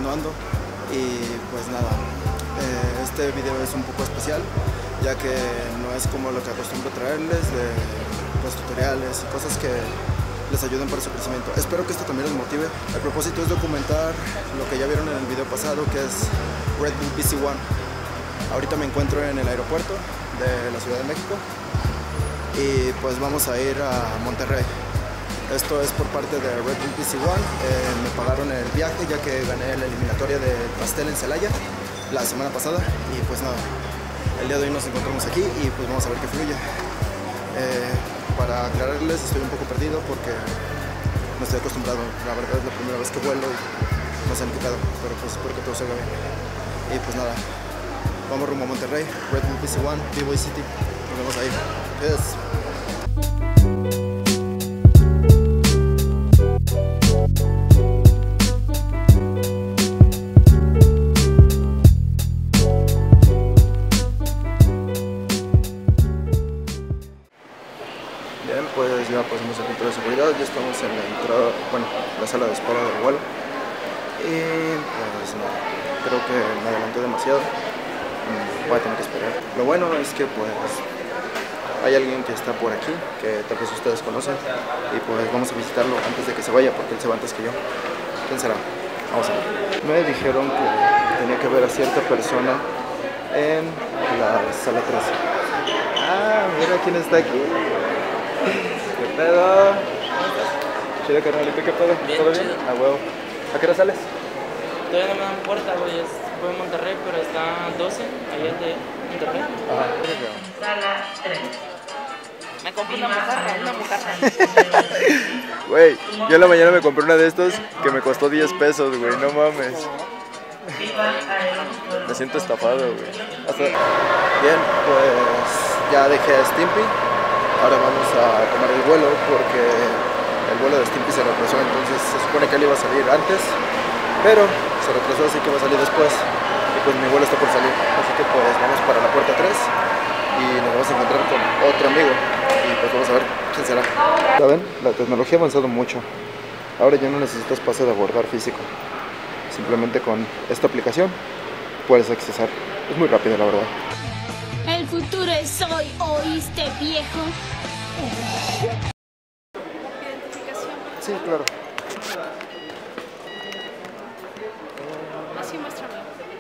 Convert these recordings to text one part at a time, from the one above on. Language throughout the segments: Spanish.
continuando. Y pues nada, este video es un poco especial, ya que no es como lo que acostumbro traerles de pues, tutoriales y cosas que les ayuden para su crecimiento. Espero que esto también les motive. El propósito es documentar lo que ya vieron en el video pasado, que es Red Bull PC1. Ahorita me encuentro en el aeropuerto de la Ciudad de México y pues vamos a ir a Monterrey. Esto es por parte de Red Bull PC1. Me pagaron el viaje ya que gané la eliminatoria de pastel en Celaya la semana pasada y pues nada, el día de hoy nos encontramos aquí y pues vamos a ver qué fluye. Para aclararles, estoy un poco perdido porque no estoy acostumbrado. La verdad es la primera vez que vuelo y no sé en qué pedo, pero pues espero que todo salga bien. Y pues nada, vamos rumbo a Monterrey, Red Bull PC1, B-Boy City. Nos vemos ahí. Yes. Bien, pues ya pasamos el control de seguridad, ya estamos en la entrada, bueno, la sala de espera del vuelo. Y pues no, creo que me adelanté demasiado, voy a tener que esperar. Lo bueno es que pues hay alguien que está por aquí, que tal vez ustedes conocen, y pues vamos a visitarlo antes de que se vaya, porque él se va antes que yo. ¿Quién será? Vamos a ver. Me dijeron que tenía que ver a cierta persona en la sala 13. Ah, mira quién está aquí. ¿Qué pedo? Chido, carnalito, ¿qué pedo? Bien, ¿Todo bien? chido. A huevo. ¿A qué hora sales? Todavía no me dan puerta, güey. Voy a Monterrey, pero está a 12, allá de Monterrey. Ajá. Sala 3. Me compré una mojarra. Güey, yo en la mañana me compré una de estos que me costó 10 pesos, güey, no mames. Me siento estafado, güey. Bien, pues ya dejé a Stimpy. Ahora vamos a tomar el vuelo porque el vuelo de Stimpy se retrasó, entonces se supone que él iba a salir antes, pero se retrasó, así que va a salir después. Y pues mi vuelo está por salir, así que pues vamos para la puerta 3 y nos vamos a encontrar con otro amigo y pues vamos a ver quién será. ¿Saben? La tecnología ha avanzado mucho. Ahora ya no necesitas pase de abordar físico. Simplemente con esta aplicación puedes accesar. Es muy rápido, la verdad. El futuro es hoy, ¿oíste, viejo? Sí, claro. Así muéstrame.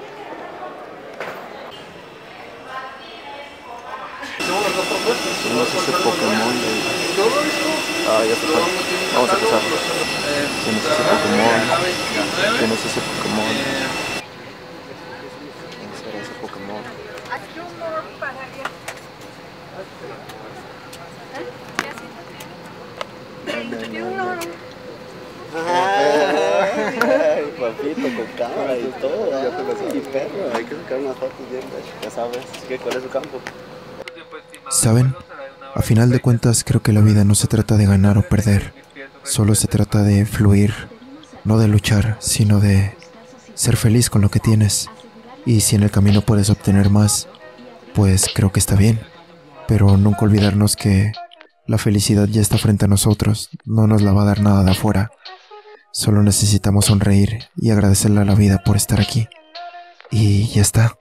Tenemos ese Pokémon de... Ah, ya se fue. Vamos a empezar. Tienes ese Pokémon. Tienes ese Pokémon. ¿Quién será ese Pokémon? Ay, papito, con cámara y todo, ya te lo sabes. Y perro, hay que sacar unas fotos bien, ya sabes, así que ¿cuál es su campo? ¿Saben? A final de cuentas creo que la vida no se trata de ganar o perder, solo se trata de fluir, no de luchar, sino de ser feliz con lo que tienes. Y si en el camino puedes obtener más, pues creo que está bien, pero nunca olvidarnos que la felicidad ya está frente a nosotros, no nos la va a dar nada de afuera. Solo necesitamos sonreír y agradecerle a la vida por estar aquí. Y ya está.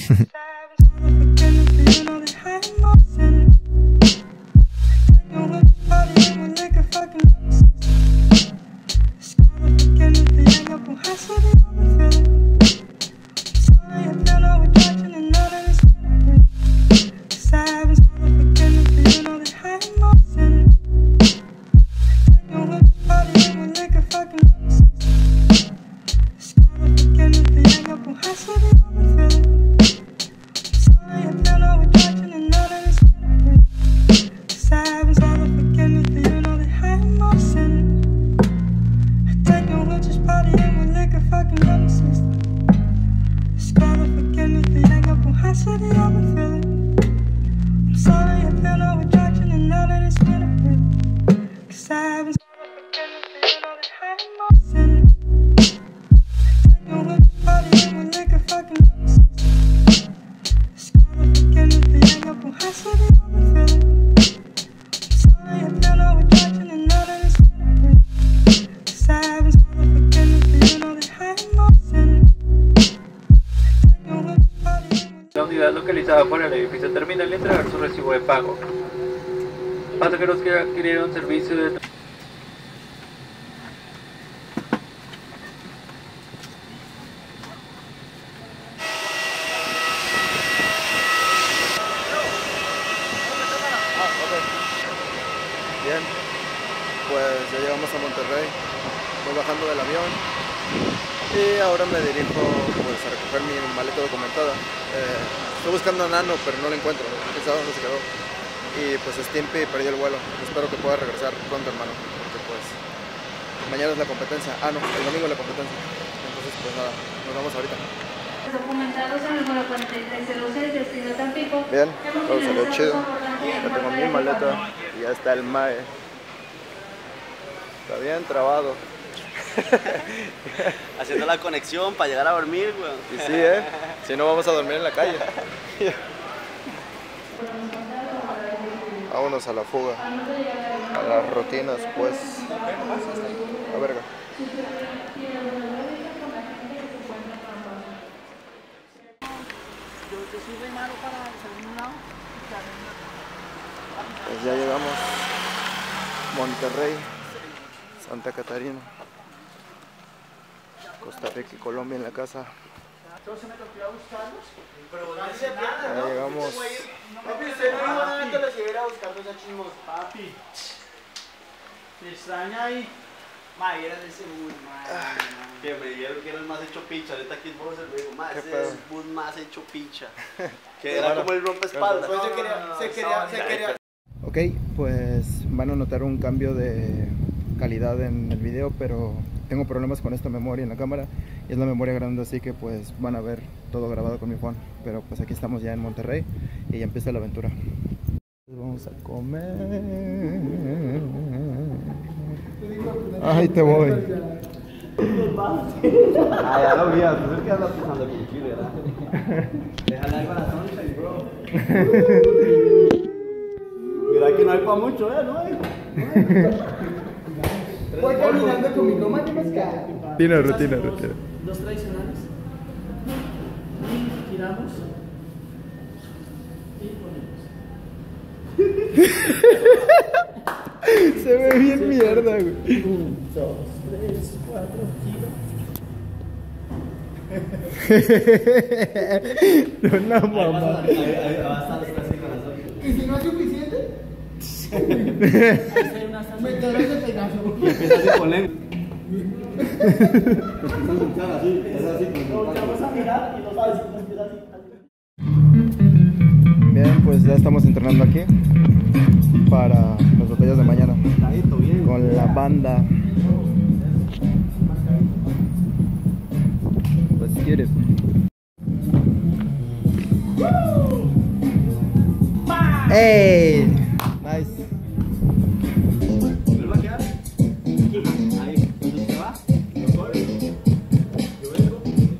Sorry, I feel unidad localizada por el edificio terminal y entregar su recibo de pago. Pasajeros que adquirieron servicio de... Bien, pues ya llegamos a Monterrey, voy bajando del avión y ahora me dirijo pues, a recoger mi maleta documentada. Estoy buscando a Nano, pero no la encuentro, quién sabe dónde se quedó. Y pues Stimpy perdió el vuelo, espero que pueda regresar pronto, hermano, porque pues mañana es la competencia, el domingo es la competencia, entonces pues nada, nos vemos ahorita. Documentados en el número 4306, destino Tampico. Bien, todo salió chido, ya tengo mi maleta y ya está el mae. Está bien trabado. Haciendo la conexión para llegar a dormir, güey. Y sí, si no vamos a dormir en la calle. Vámonos a la fuga, a las rutinas, pues. A verga. Pues ya llegamos. Monterrey, Santa Catarina, Costa Rica y Colombia en la casa. Ya llegamos. Papi, usted no dijo nada antes de que iba a buscar dos chismos. Papi, te extraña ahí. Ma, era de ese bus, que me dijeron que era el más hecho picha. Ahorita aquí vos se lo digo, ma, ese es el bus más hecho picha. Que era como el rompeespaldas. Se quería. Ok, pues van a notar un cambio de calidad en el video, pero tengo problemas con esta memoria en la cámara y es la memoria grande, así que pues van a ver todo grabado con mi phone. Pero pues aquí estamos ya en Monterrey y ya empieza la aventura. Vamos a comer. Ay, te voy. Ya lo vi, tú es que andas pisando con Chile, ¿verdad? Déjale algo a la sunshine, bro. Mira que no hay pa' mucho, no hay. Voy caminando con mi goma de mezcal. Rutina. Dos tradicionales. Y giramos. Y ponemos. Se ve bien mierda, güey. 1, 2, 3, 4, giro. Una mamá. ¿Y si no es suficiente? Me quedo ese pedazo. Y empieza así con él. Vamos a mirar y nos empieza así. Bien, pues ya estamos entrenando aquí para las batallas de mañana con la banda. Let's get it. Hey, nice. ¿Vuelve a quedar? Ahí, ¿dónde se va? Yo corro. Yo vengo.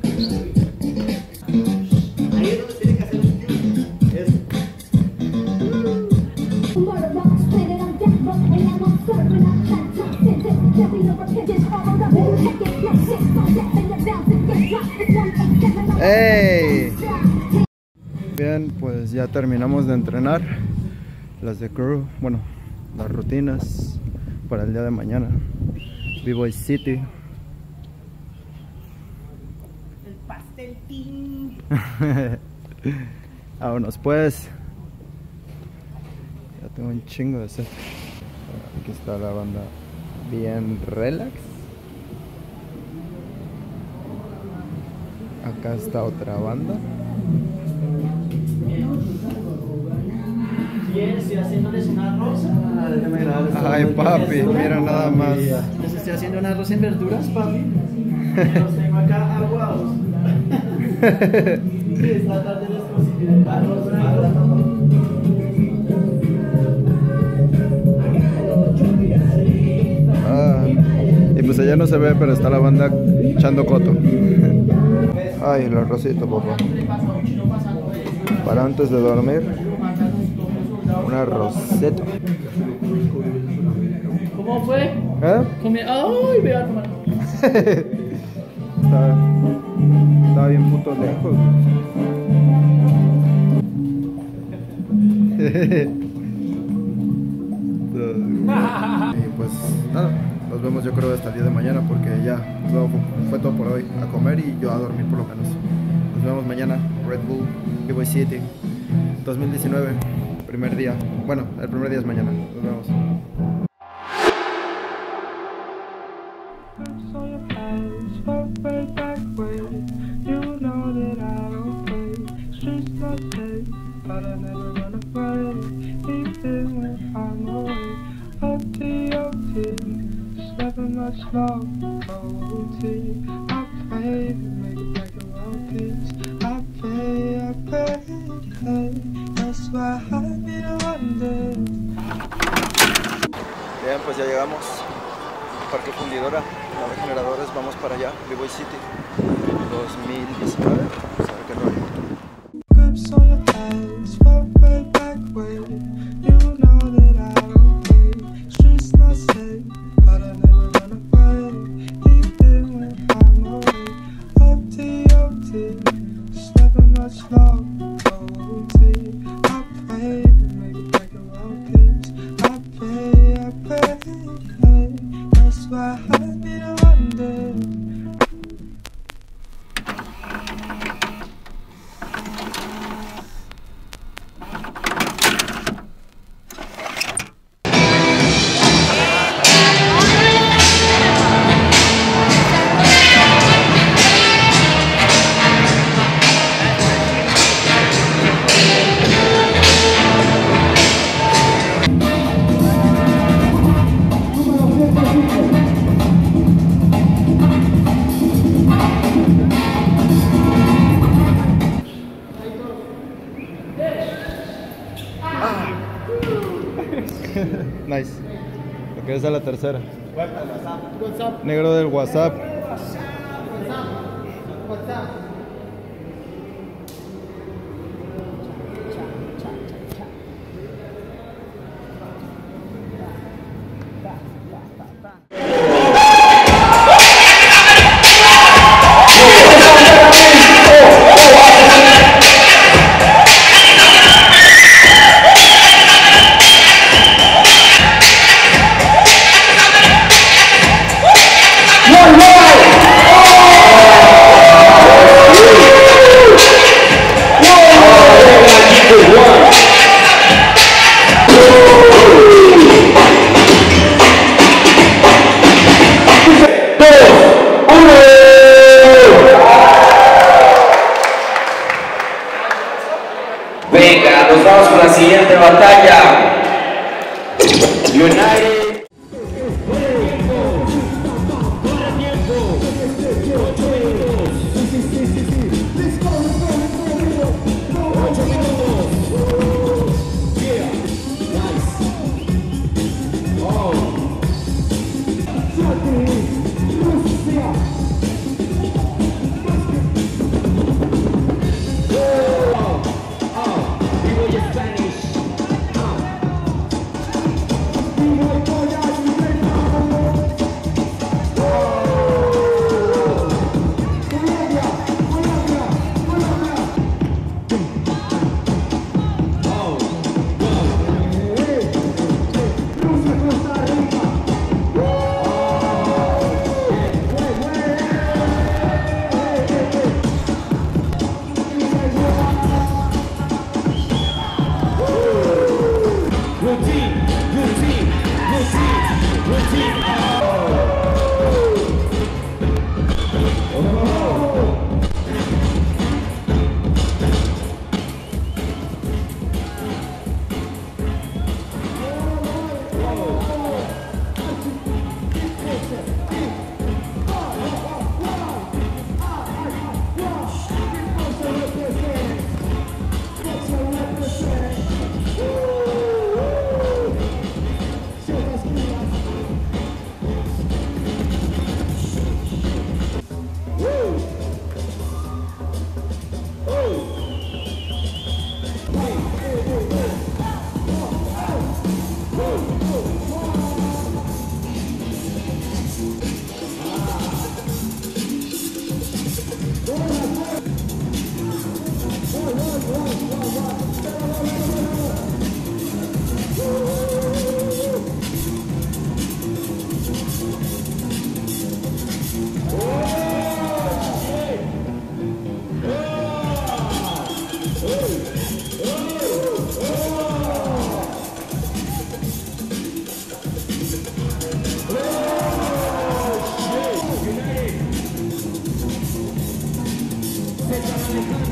Ahí es donde tiene que hacer un tiro. Eso. Hey. Bien, pues ya terminamos de entrenar las de crew, bueno, las rutinas para el día de mañana. B-Boy City. El pastel team. Vámonos pues. Ya tengo un chingo de set. Aquí está la banda bien relax. Acá está otra banda. Bien, estoy haciéndoles un arroz. Ay papi, mira nada más. Les estoy haciendo un arroz en verduras, papi. Los tengo acá aguados. Esta tarde les cociné arroz. Y pues allá no se ve, pero está la banda echando coto. Ay, el arrocito, papá. Para antes de dormir, un arrocito. ¿Cómo fue? ¿Eh? ¡Ay, me va a tomar! Está bien puto lejos. Y pues nada, nos vemos yo creo hasta el día de mañana porque ya fue todo por hoy. A comer y yo a dormir por lo menos. Nos vemos mañana, Red Bull, B-Boy City, 2019, primer día. Bueno, el primer día es mañana. Nos vemos. Bien, pues ya llegamos. Parque Fundidora, la de generadores, vamos para allá, B-Boy City 2019. Vamos a ver qué rollo. Nice. Lo que es a la tercera. Negro del WhatsApp. Venga, nos vamos con la siguiente batalla. United.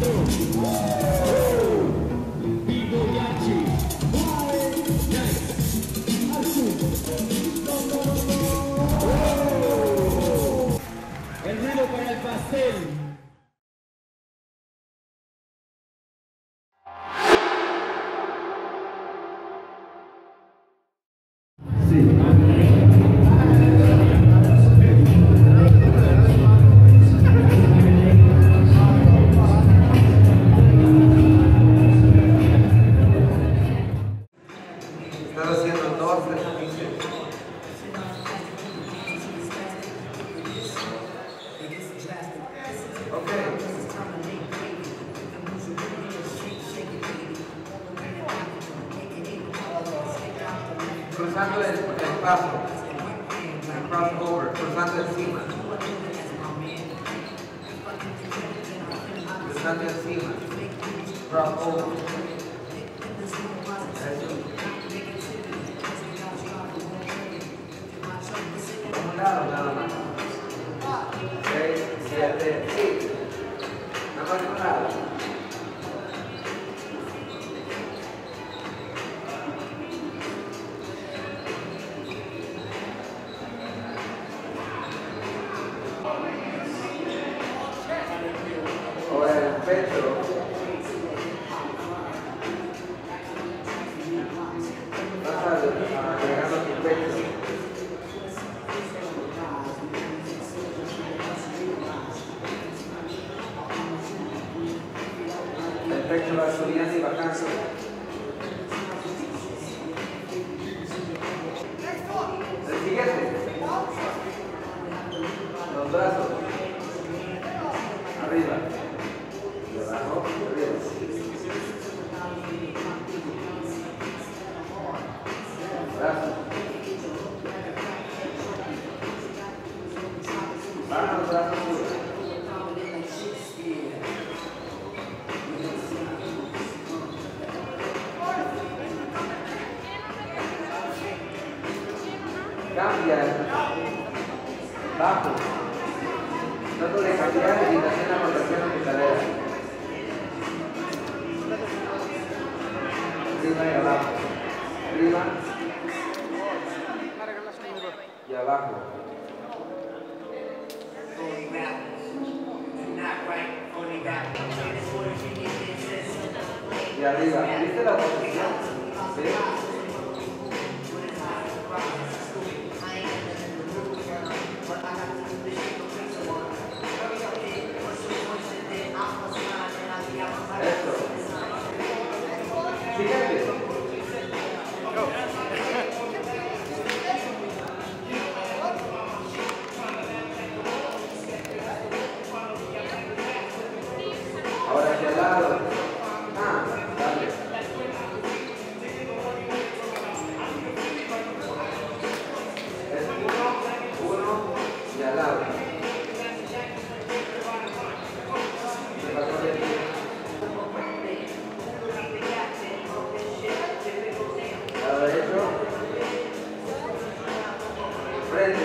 El ruido para el pastel. Estás haciendo 2 ejercicios. Cruzando el paso, el crossover, cruzando encima. Cruzando encima, crossover. Un lado nada más. 6, 7, sí. Nada más un lado. Ahora el pecho. Vas agregando tu pecho. El pecho va subiendo y bajando. El siguiente. Los brazos. Arriba. Y abajo. Arriba. Brazos. Baja los brazos. Cambia, bajo, trato de cambiar y hacer la rotación de mi cadera, arriba y abajo, arriba y abajo, y arriba. ¿Viste la posición? ¿Sí? Eso. Siguiente. Ahora hacia el lado. Dale. Es uno y al lado. Lado derecho. Frente.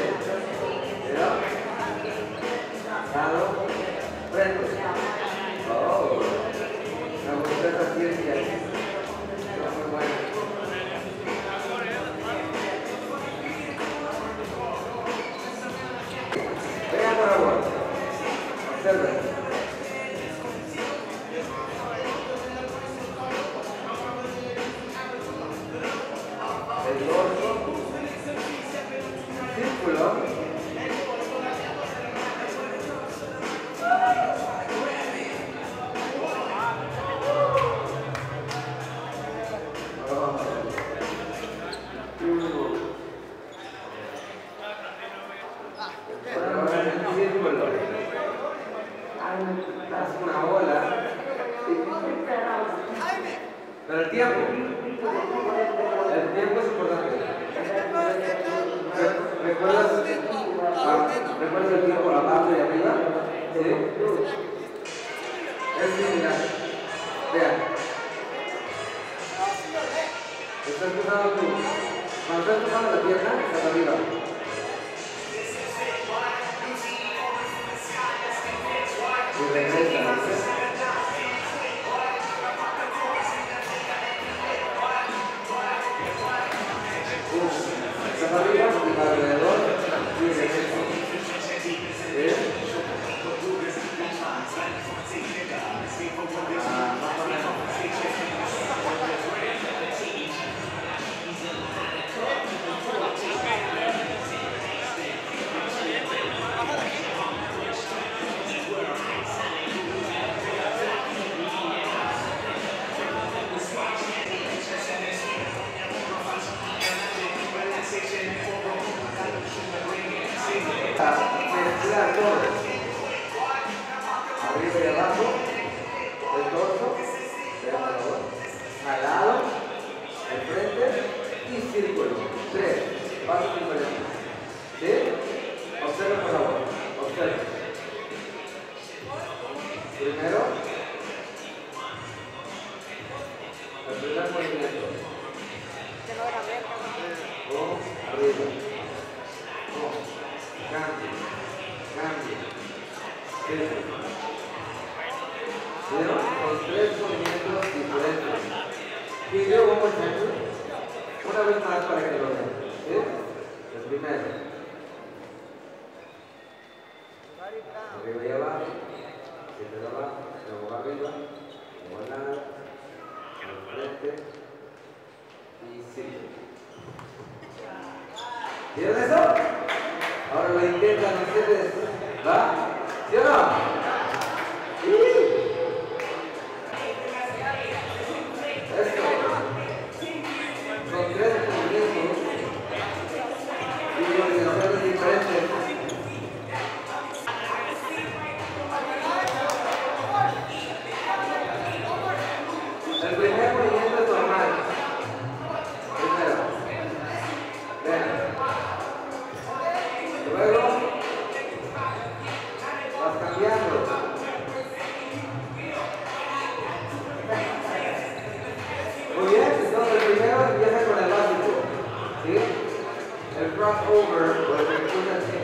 Lado. Frente. Oh. Me gusta esa ciencia. Está muy buena. Vean por favor. Observen. El dorso, círculo, haz una bola, pero el tiempo es importante. ¿Recuerdas el tiempo abajo y arriba? ¿Sí? Es similar. Vean. Estás cruzando tú. Cuando estás cruzando la pierna, estás arriba. Y regresa. Primero, el primer movimiento. Arriba. Cambio. ¿Vieron? Con 3 movimientos diferentes. Y luego vamos a hacer una vez más para que lo vean. ¿Sí? El primero. Arriba y abajo. Siete de abajo. Luego arriba. Luego al lado. Luego frente. Y sigue. ¿Vieron eso? Ahora lo intentan ustedes. ¿Va? ¿Sí o no? ¡Sí! Esto. Son 3 movimientos y organizaciones diferentes. El primer movimiento es normal. Primero. Vean. Luego vas cambiando. Muy bien, entonces el primero empieza con el básico. ¿Sí? El crossover o el que escucha así.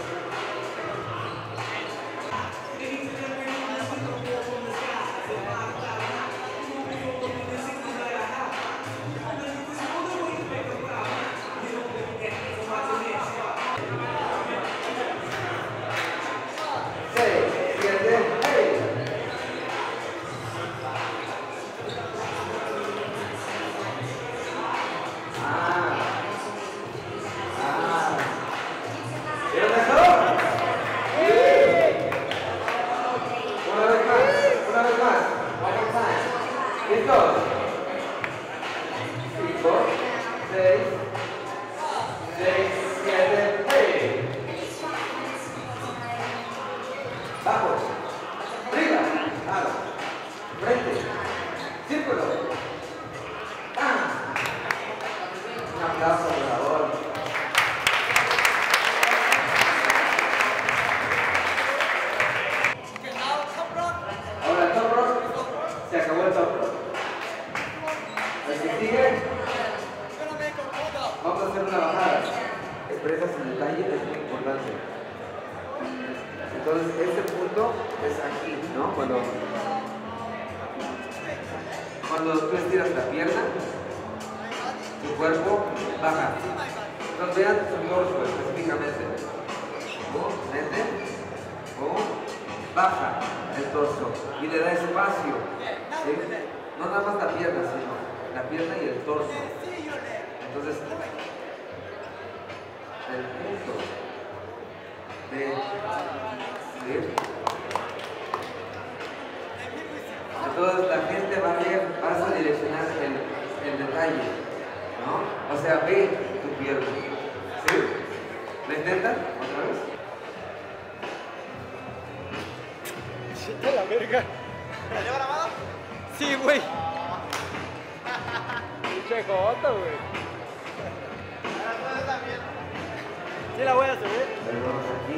Cuando tú estiras la pierna, tu cuerpo baja. Entonces vean tu torso específicamente. Mete, baja el torso y le da espacio. ¿Sí? No nada más la pierna, sino la pierna y el torso. Entonces, el punto de... ¿sí? Entonces la gente va a ver, vas a direccionar el detalle, ¿no? O sea, ve tu pierna. ¿Sí? ¿Lo intentan otra vez? ¡Shit a la verga! ¿Salió grabado? Sí, güey. Pinche joto, güey. Sí la voy a subir. Vamos aquí.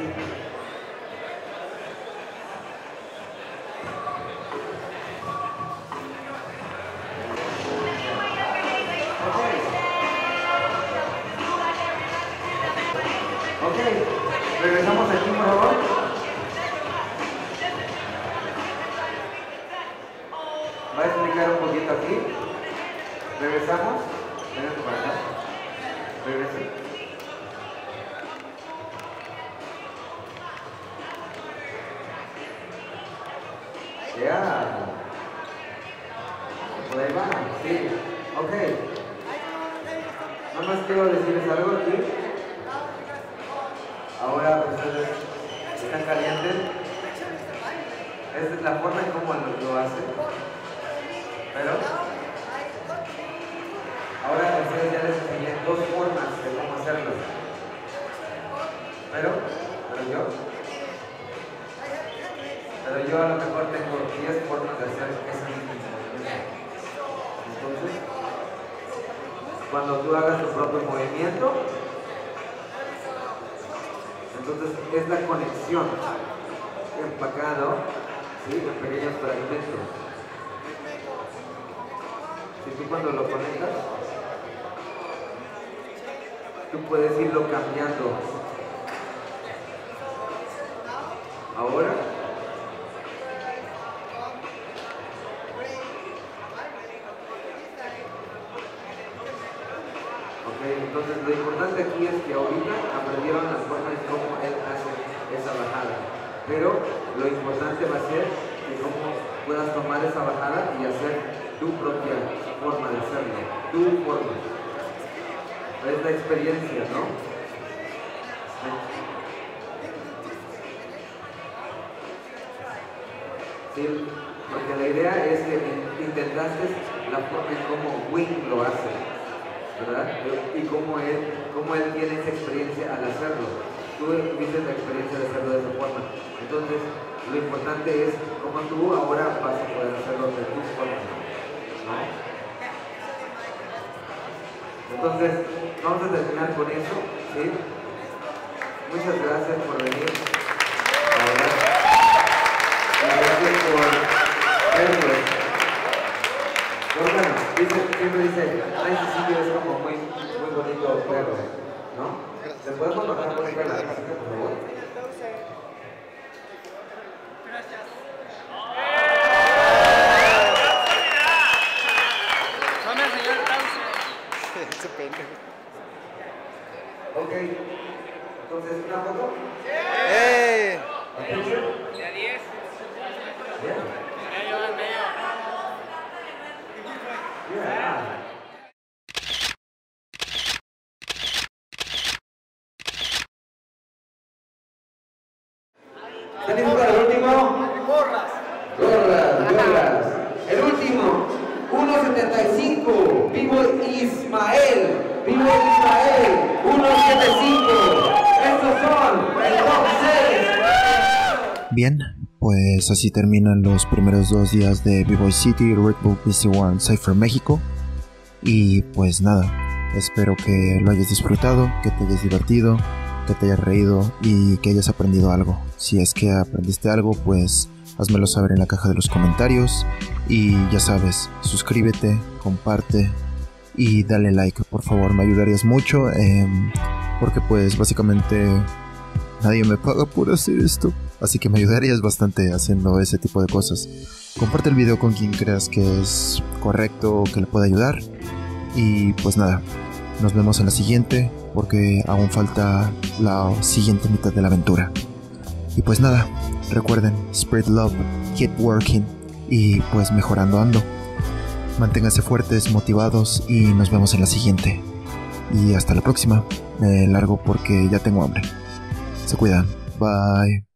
Ok, regresamos aquí, por favor. Va a explicar un poquito aquí. Regresamos. Vengan para acá. Regresen. Ya. Por ahí va. Sí. Ok. Nada más quiero decirles algo aquí. Ahora ustedes están calientes. Esta es la forma en cómo lo hacen. Pero ahora ustedes ya les enseñé 2 formas de cómo hacerlo. Pero yo a lo mejor tengo 10 formas de hacer esa misma movimiento. Entonces, cuando tú hagas tu propio movimiento, entonces es la conexión empacado, ¿sí? En pequeños fragmentos. Si tú cuando lo conectas, tú puedes irlo cambiando. Ahora, entonces lo importante aquí es que ahorita aprendieron las formas de cómo él hace esa bajada, pero lo importante va a ser que cómo puedas tomar esa bajada y hacer tu propia forma de hacerlo, tu forma. Es la experiencia, ¿no? Sí, porque la idea es que intentaste la forma en cómo Wing lo hace, ¿verdad? Y cómo él tiene esa experiencia al hacerlo. Tú viste la experiencia de hacerlo de esa forma. Entonces, lo importante es cómo tú ahora vas a poder hacerlo de tu forma, ¿no? Entonces, vamos a terminar con eso, ¿sí? Muchas gracias por venir. Gracias por vernos. Bueno, siempre dice, ese sitio es como muy bonito perro, ¿no? ¿Le podemos bajar por ahí a la casa, por favor? Ok, entonces, ¿una foto? ¡Eh! De a 10. ¿Están listos para el último? Gorras. El último, 1.75. Vivo Ismael. 1.75. Estos son el top 6. Bien, pues así terminan los primeros 2 días de B-Boy City Red Bull BC1 Cypher México. Y pues nada, espero que lo hayas disfrutado, que te hayas divertido, que te hayas reído y que hayas aprendido algo. Si es que aprendiste algo, pues házmelo saber en la caja de los comentarios. Y ya sabes, suscríbete, comparte y dale like, por favor, me ayudarías mucho, porque pues básicamente nadie me paga por hacer esto, así que me ayudarías bastante haciendo ese tipo de cosas. Comparte el video con quien creas que es correcto o que le pueda ayudar. Y pues nada, nos vemos en la siguiente, porque aún falta la siguiente mitad de la aventura. Y pues nada, recuerden, spread love, keep working y pues mejorando ando. Manténganse fuertes, motivados y nos vemos en la siguiente. Y hasta la próxima. Me largo porque ya tengo hambre. Se cuidan. Bye.